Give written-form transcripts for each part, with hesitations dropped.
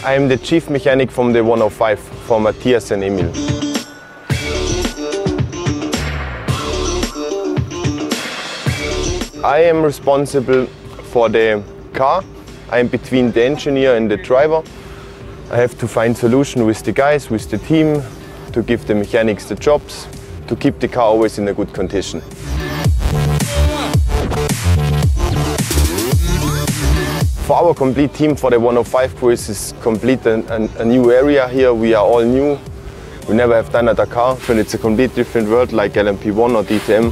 I'm the chief mechanic from the 105 for Matthias and Emil. I am responsible for the car. I am between the engineer and the driver. I have to find solution with the guys, with the team, to give the mechanics the jobs, to keep the car always in a good condition. For our complete team, for the 105 crew, is complete a new area here. We are all new. We never have done a Dakar, and it's a complete different world like LMP1 or DTM.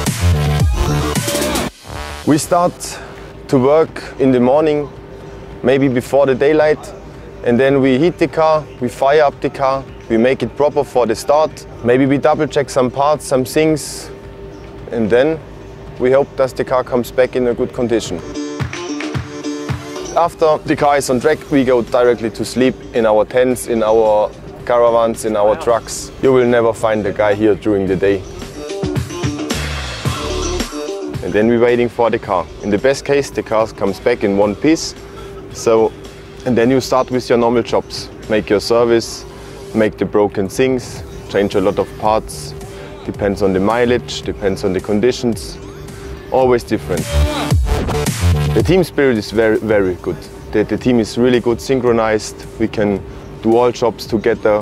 We start to work in the morning, maybe before the daylight, and then we heat the car, we fire up the car, we make it proper for the start. Maybe we double check some parts, some things, and then we hope that the car comes back in a good condition. After the car is on track, we go directly to sleep in our tents, in our caravans, in our trucks. You will never find a guy here during the day. And then we're waiting for the car. In the best case, the car comes back in one piece. And then you start with your normal jobs. Make your service, make the broken things, change a lot of parts. Depends on the mileage, depends on the conditions. Always different. The team spirit is very, very good. The team is really good, synchronized. We can do all jobs together.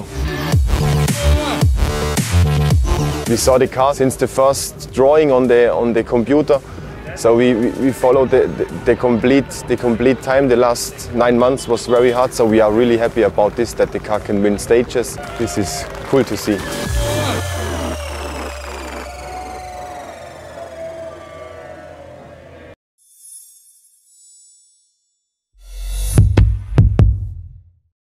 We saw the car since the first drawing on the computer. So we followed the complete time. The last 9 months was very hard. So we are really happy about this, that the car can win stages. This is cool to see.